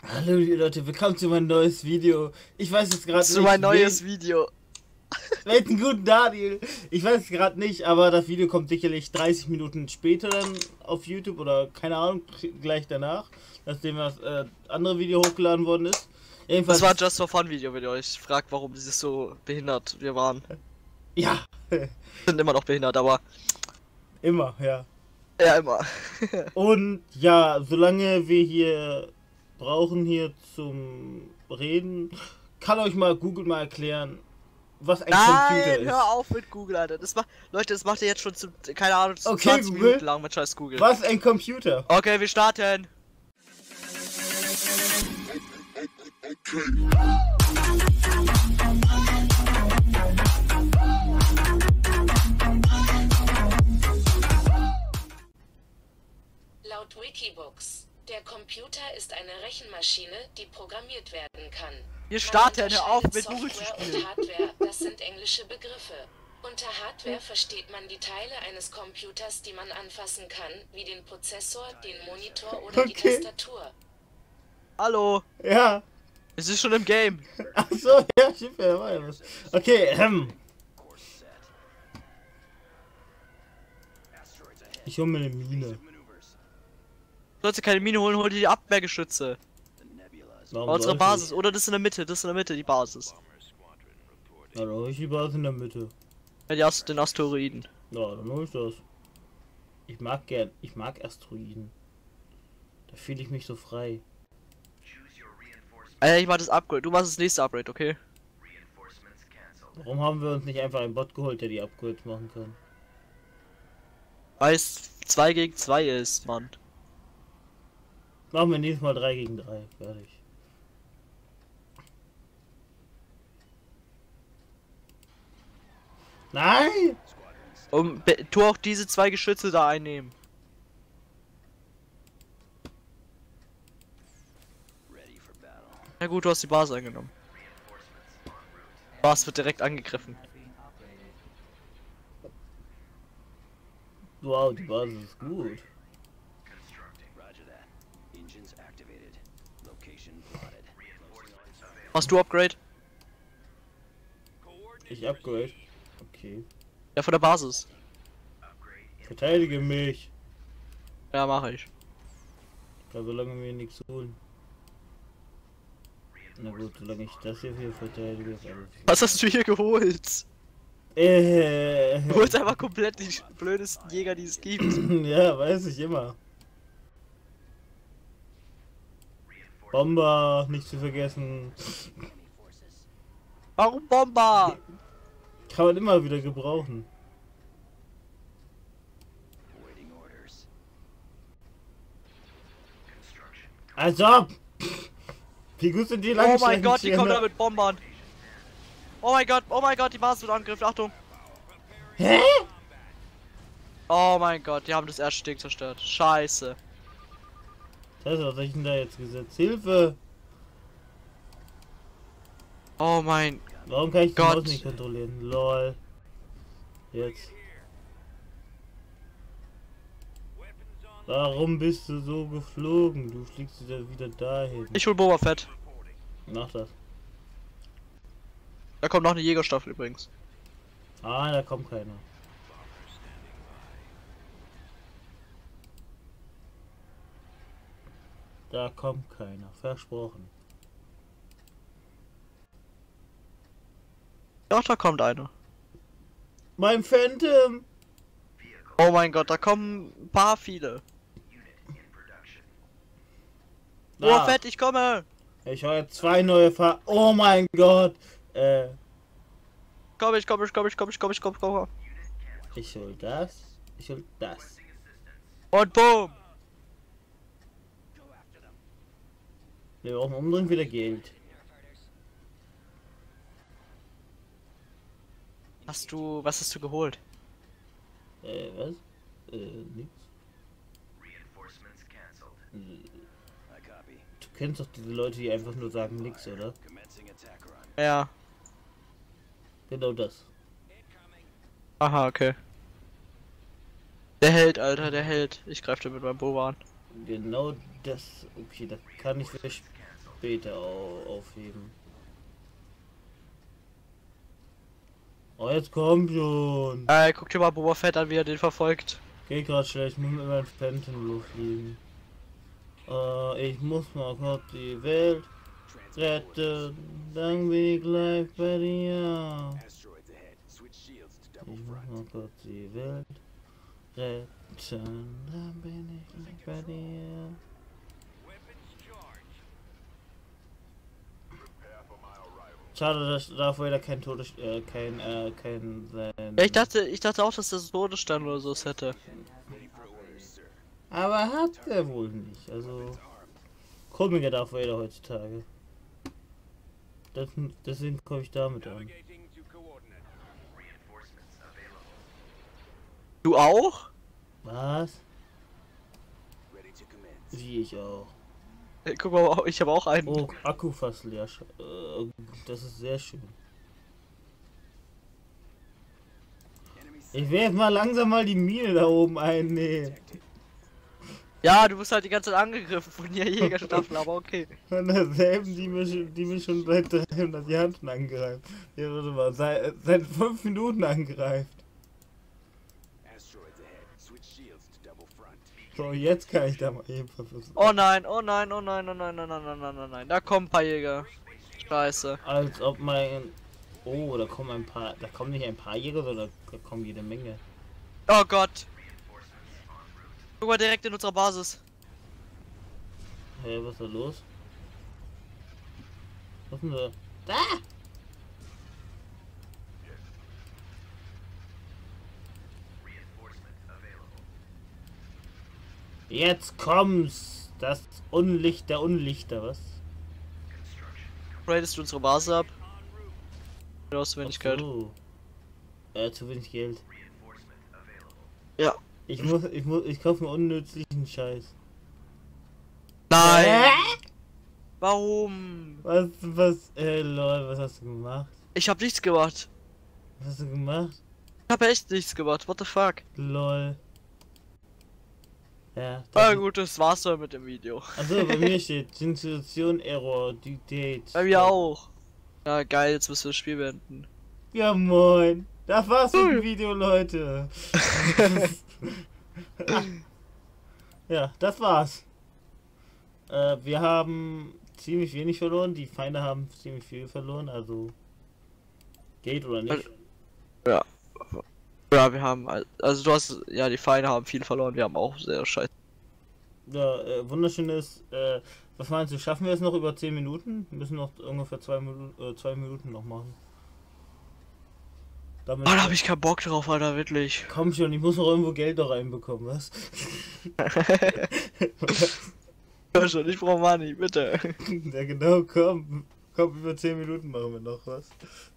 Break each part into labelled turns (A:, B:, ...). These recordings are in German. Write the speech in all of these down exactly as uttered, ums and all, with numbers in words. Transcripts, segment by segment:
A: Hallo Leute, willkommen zu meinem neues Video. Ich weiß jetzt gerade nicht.
B: Zu mein neues
A: wen,
B: Video.
A: welchen guten Daniel. Ich weiß es gerade nicht, aber das Video kommt sicherlich dreißig Minuten später dann auf YouTube oder keine Ahnung, gleich danach, nachdem das äh, andere Video hochgeladen worden ist. Jedenfalls,
B: Das war ein Just for Fun Video, wenn ihr euch fragt, warum dieses so behindert wir waren.
A: ja,
B: Sind immer noch behindert, aber
A: immer, ja.
B: ja, immer.
A: Und ja, solange wir hier brauchen hier zum Reden, kann euch mal Google mal erklären, was ein Computer
B: Nein,
A: ist.
B: hör auf mit Google, Alter. Das macht, Leute, das macht ihr jetzt schon zu, keine Ahnung, zu
A: Okay,
B: zwanzig
A: Google.
B: Minuten lang mit scheiß Google.
A: Was ein Computer?
B: Okay, wir starten.
C: Laut Wikibooks, der Computer ist eine Rechenmaschine, die programmiert werden kann.
B: Wir starten,
C: Man
B: hör auf mit
C: unterscheidet
B: Google zu
C: Software
B: spielen.
C: und Hardware, das sind englische Begriffe. Unter Hardware versteht man die Teile eines Computers, die man anfassen kann, wie den Prozessor, den Monitor oder die
A: Okay.
C: Tastatur.
B: Hallo,
A: Ja.
B: es ist schon im Game.
A: Achso, ja, stimmt, ja, war ja was. Okay, ähm. Ich hole mir eine Mine.
B: Du sollst dir keine Mine holen, hol dir die Abwehrgeschütze.
A: Warum
B: Bei unserer
A: soll ich
B: Basis, oder das ist in der Mitte, das ist in der Mitte, die Basis.
A: nicht? Ja, dann hol ich die Basis in der Mitte.
B: Ja, die Ast den Asteroiden.
A: Ja, dann hol ich das. Ich mag gern, ich mag Asteroiden. Da fühle ich mich so frei.
B: Ey, ich mach das Upgrade, du machst das nächste Upgrade, okay?
A: Warum haben wir uns nicht einfach einen Bot geholt, der die Upgrades machen kann?
B: Weil es zwei gegen zwei ist, Mann.
A: Machen wir nächstes Mal drei gegen drei. Fertig. Nein!
B: Und be- tu auch diese zwei Geschütze da einnehmen. Na gut, du hast die Basis eingenommen. Basis wird direkt angegriffen.
A: Wow, die Basis ist gut.
B: Hast du Upgrade?
A: Ich upgrade. Okay.
B: Ja, von der Basis.
A: Verteidige mich.
B: Ja, mache ich.
A: Ja, solange wir nichts holen. Na gut, solange ich das hier für verteidige, ist alles.
B: Was hast du hier geholt?
A: Äh,
B: Du holst einfach komplett die blödesten Jäger, die es gibt.
A: ja, weiß ich immer. Bomber, nicht zu vergessen.
B: Warum Bomber?
A: Kann man immer wieder gebrauchen. Als ob! Wie gut sind die
B: Oh mein
A: Langstrecken-
B: Gott, die kommen
A: Schirme?
B: da mit Bombern. Oh mein Gott, oh mein Gott, die Basis wird angegriffen, Achtung.
A: Hä?
B: Oh mein Gott, die haben das Erdstück zerstört. Scheiße.
A: Das was hab ich denn da jetzt gesetzt? Hilfe!
B: Oh mein
A: Warum kann ich die
B: Gott.
A: Maus nicht kontrollieren? Lol. Jetzt. Warum bist du so geflogen? Du fliegst wieder wieder dahin.
B: Ich hol Boba Fett.
A: Mach das.
B: Da kommt noch eine Jägerstaffel übrigens.
A: Ah, da kommt keiner. Da kommt keiner. Versprochen.
B: Doch, da kommt einer.
A: Mein Phantom!
B: Oh mein Gott, da kommen ein paar viele. Boba
A: Ah,
B: Fett, ich komme!
A: ich habe jetzt zwei neue Fahr... Oh mein Gott! Äh,
B: Komm ich, komm ich, komm ich, komm ich, komm ich, komm ich, komm ich.
A: ich hol das. Ich hol das.
B: Und boom!
A: Wir brauchen unbedingt wieder Geld.
B: Hast du, was hast du geholt?
A: Äh, was? Äh, nix. Du kennst doch diese Leute, die einfach nur sagen nix, oder?
B: Ja.
A: Genau das.
B: Aha, okay. Der Held, Alter, der Held. Ich greife dir mit meinem Boba an.
A: Genau das. Okay, das kann ich für später au aufheben. Oh, jetzt komm schon.
B: Äh, guck dir mal Boba Fett an, wie er den verfolgt.
A: Geht grad schlecht, muss mit meinem Phantom fliegen. Äh, ich muss mal kurz die Welt retten, dann bin ich gleich bei dir. Ich muss mal kurz die Welt retten, dann bin ich gleich bei dir. Schade, dass Darth Vader kein Todes... Äh, kein, äh, kein... Sein
B: Ja, ich dachte, ich dachte auch, dass das Todesstern oder so hätte.
A: Aber hat er wohl nicht, also... Komischer Darth Vader heutzutage. Das, deswegen komme ich damit an.
B: Du auch?
A: Was? Wie ich auch.
B: Äh, guck mal, ich habe auch einen.
A: Oh, Akku fast leer. Äh, das ist sehr schön. Ich werde mal langsam mal die Mine da oben einnehmen.
B: Ja, du bist halt die ganze Zeit angegriffen von der Jägerstaffel, aber okay.
A: Von derselben, die mich, die mich schon seit dreihundert Jahren schon angreift. Ja, warte mal, seit, seit fünf Minuten angreift. So, jetzt kann ich da mal eben versuchen.
B: Oh nein, oh nein, oh nein, oh nein, oh nein, oh nein, oh nein, oh nein. Da kommen ein paar Jäger. Scheiße.
A: Als ob mein... Oh, da kommen ein paar... Da kommen nicht ein paar Jäger, sondern da kommen jede Menge.
B: Oh Gott. Guck mal direkt in unserer Basis.
A: Hey, was ist da los? Was ist denn da? Da! Jetzt kommt's! Das Unlicht der Unlichter, was?
B: Raidest du unsere Basis ab? Du hast zu wenig Geld.
A: So. Äh, zu wenig Geld.
B: Ja.
A: Ich muss, ich muss, ich kaufe mir unnützlichen Scheiß.
B: Nein!
A: Äh?
B: Warum?
A: Was, was, äh, lol, was hast du gemacht?
B: Ich hab nichts gemacht.
A: Was hast du gemacht?
B: Ich hab echt nichts gemacht, what the fuck?
A: Lol. Ja.
B: Ah gut, das war's dann mit dem Video.
A: Also bei mir steht Institution Error, die Date.
B: Bei mir auch. Ja geil, jetzt müssen wir das Spiel beenden.
A: Ja moin. Das war's mit dem Video, Leute. Ja, das war's. Äh, wir haben ziemlich wenig verloren, die Feinde haben ziemlich viel verloren, also geht oder nicht.
B: Ja. Ja, wir haben, also du hast, ja, die Feinde haben viel verloren, wir haben auch sehr scheiße.
A: Ja, äh, wunderschön ist, äh, was meinst du, schaffen wir es noch über zehn Minuten? Wir müssen noch ungefähr zwei Minuten, äh, zwei Minuten noch machen. Damit
B: Oh, da hab ich keinen Bock drauf, Alter, wirklich.
A: Komm schon, ich muss noch irgendwo Geld da reinbekommen, was?
B: Hör schon, ich brauch Money, bitte.
A: Ja genau, komm. Komm, über zehn Minuten machen wir noch was.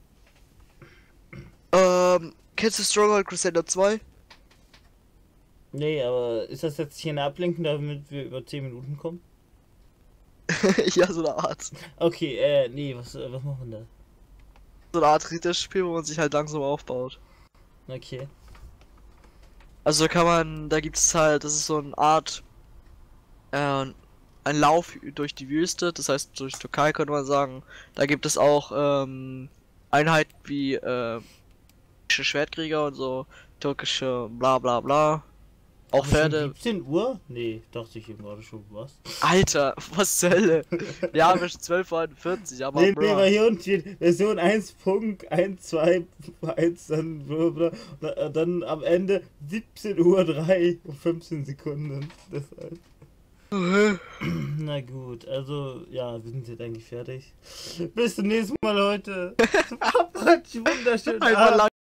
B: Ähm, kennst du Stronghold Crusader zwei?
A: Nee, aber ist das jetzt hier eine Ablenkung, damit wir über zehn Minuten kommen?
B: Ja, so eine Art.
A: Okay, äh, nee, was, äh, was machen wir da?
B: So eine Art Ritterspiel, wo man sich halt langsam aufbaut.
A: Okay.
B: Also kann man, da gibt es halt, das ist so eine Art, äh, ein Lauf durch die Wüste, das heißt durch Türkei könnte man sagen. Da gibt es auch ähm, Einheiten wie äh, Schwertkrieger und so, türkische bla bla bla. Auch Pferde.
A: siebzehn Uhr? Nee, dachte ich eben gerade schon, was?
B: Alter, was zur Hölle? Wir haben schon zwölf Uhr einundvierzig, aber
A: Nee,
B: bra.
A: nee, weil hier unten steht Version eins Punkt eins zwei eins, dann, blablabla, dann am Ende siebzehn Uhr drei und fünfzehn Sekunden. Deshalb. Na gut, also ja, wir sind jetzt eigentlich fertig. Bis zum nächsten Mal, Leute. Habt einen wunderschönen Abend.